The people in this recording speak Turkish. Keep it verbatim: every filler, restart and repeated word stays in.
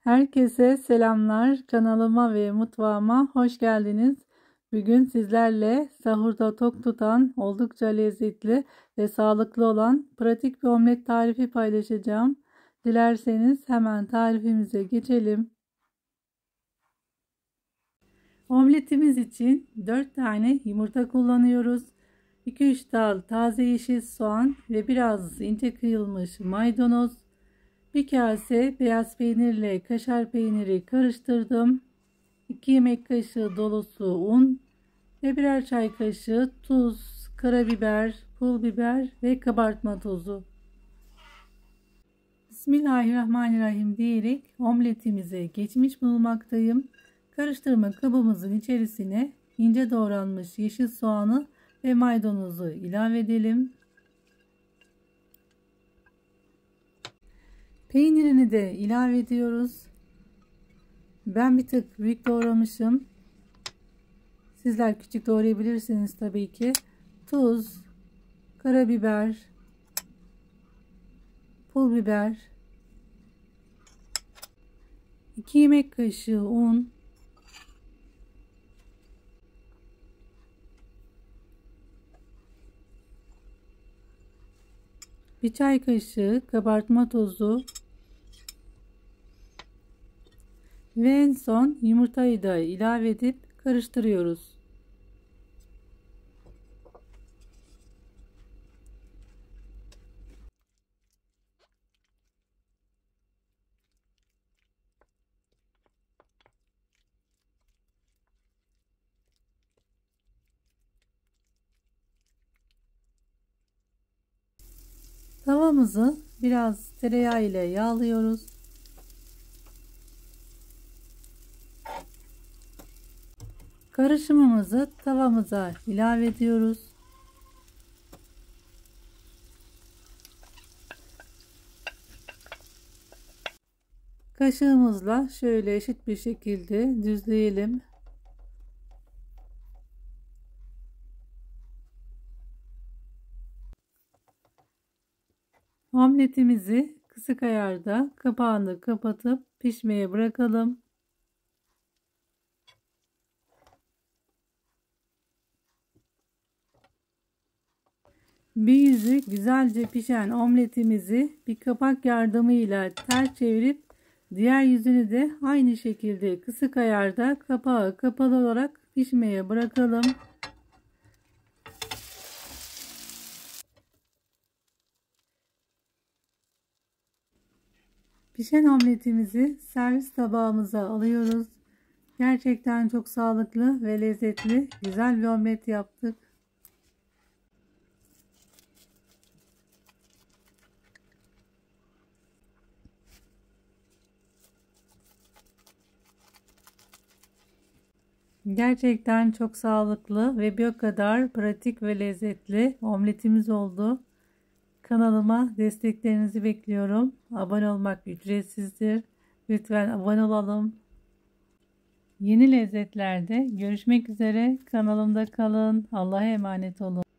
Herkese selamlar. Kanalıma ve mutfağıma hoş geldiniz. Bugün sizlerle sahurda tok tutan, oldukça lezzetli ve sağlıklı olan pratik bir omlet tarifi paylaşacağım. Dilerseniz hemen tarifimize geçelim. Omletimiz için dört tane yumurta kullanıyoruz. iki üç dal taze yeşil soğan ve biraz ince kıyılmış maydanoz. Bir kase beyaz peynirle kaşar peyniri karıştırdım. iki yemek kaşığı dolusu un ve birer çay kaşığı tuz, karabiber, pul biber ve kabartma tozu. Bismillahirrahmanirrahim diyerek omletimize geçmiş bulunmaktayım. Karıştırma kabımızın içerisine ince doğranmış yeşil soğanı ve maydanozu ilave edelim. Peynirini de ilave ediyoruz. Ben bir tık büyük doğramışım. Sizler küçük doğrayabilirsiniz tabii ki. Tuz, karabiber, pul biber, iki yemek kaşığı un, bir çay kaşığı kabartma tozu ve en son yumurtayı da ilave edip karıştırıyoruz. Tavamızı biraz tereyağı ile yağlıyoruz. Karışımımızı tavamıza ilave ediyoruz. Kaşığımızla şöyle eşit bir şekilde düzleyelim. Omletimizi kısık ayarda kapağını kapatıp pişmeye bırakalım. Bir yüzü güzelce pişen omletimizi bir kapak yardımıyla ters çevirip diğer yüzünü de aynı şekilde kısık ayarda kapağı kapalı olarak pişmeye bırakalım. Pişen omletimizi servis tabağımıza alıyoruz. Gerçekten çok sağlıklı ve lezzetli, güzel bir omlet yaptık. Gerçekten çok sağlıklı ve bir o kadar pratik ve lezzetli omletimiz oldu. Kanalıma desteklerinizi bekliyorum. Abone olmak ücretsizdir. Lütfen abone olalım. Yeni lezzetlerde görüşmek üzere. Kanalımda kalın. Allah'a emanet olun.